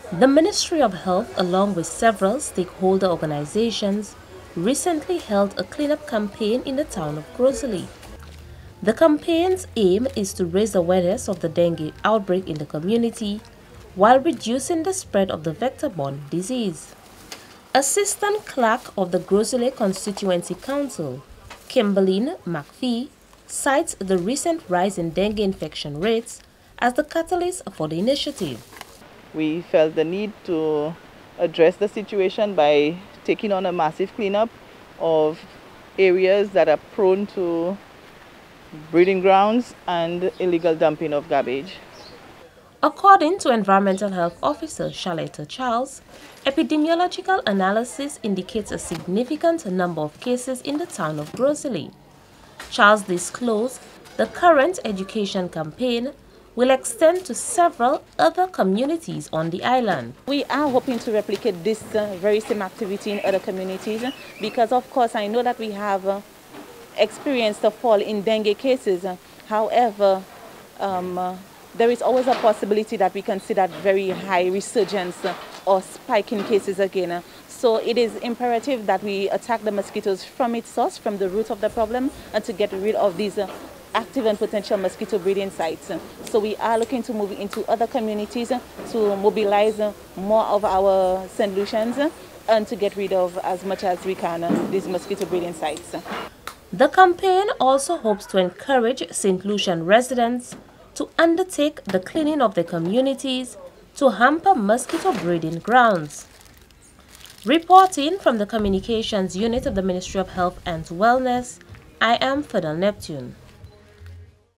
The Ministry of Health, along with several stakeholder organizations, recently held a cleanup campaign in the town of Groseley. The campaign's aim is to raise awareness of the dengue outbreak in the community while reducing the spread of the vector-borne disease. Assistant Clerk of the Groseley Constituency Council, Kimberline McPhee, cites the recent rise in dengue infection rates as the catalyst for the initiative. We felt the need to address the situation by taking on a massive cleanup of areas that are prone to breeding grounds and illegal dumping of garbage. According to Environmental Health Officer Charlotte Charles, epidemiological analysis indicates a significant number of cases in the town of Groseley. Charles disclosed the current education campaign will extend to several other communities on the island. We are hoping to replicate this very same activity in other communities because, of course, I know that we have experienced a fall in dengue cases. However, there is always a possibility that we can see that very high resurgence or spike in cases again. So it is imperative that we attack the mosquitoes from its source, from the root of the problem, and to get rid of these active and potential mosquito breeding sites. So we are looking to move into other communities to mobilize more of our St. Lucians and to get rid of as much as we can these mosquito breeding sites. The campaign also hopes to encourage St. Lucian residents to undertake the cleaning of their communities to hamper mosquito breeding grounds. Reporting from the Communications Unit of the Ministry of Health and Wellness, I am Fidel Neptune.